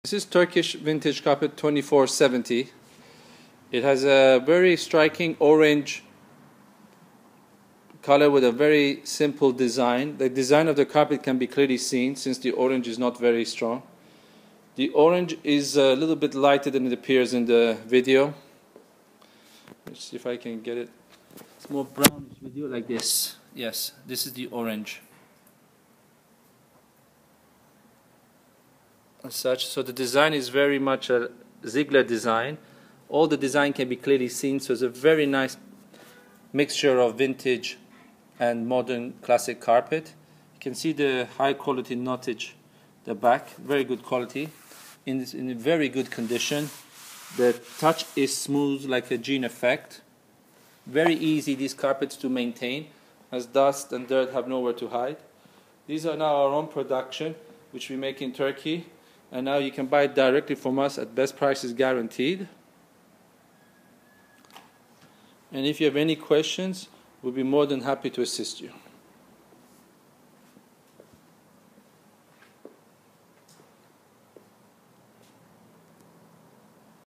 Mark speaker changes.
Speaker 1: This is Turkish vintage carpet 2470. It has a very striking orange color with a very simple design. The design of the carpet can be clearly seen since the orange is not very strong. The orange is a little bit lighter than it appears in the video. Let's see if I can get it. It's more brownish video like this. Yes, this is the orange. As such, so the design is very much a Ziegler design. All the design can be clearly seen, so it's a very nice mixture of vintage and modern classic carpet. You can see the high quality knottage, the back, very good quality, in a very good condition. The touch is smooth like a jean effect. Very easy these carpets to maintain, as dust and dirt have nowhere to hide. These are now our own production, which we make in Turkey. And now you can buy it directly from us at best prices guaranteed. And if you have any questions, we'll be more than happy to assist you.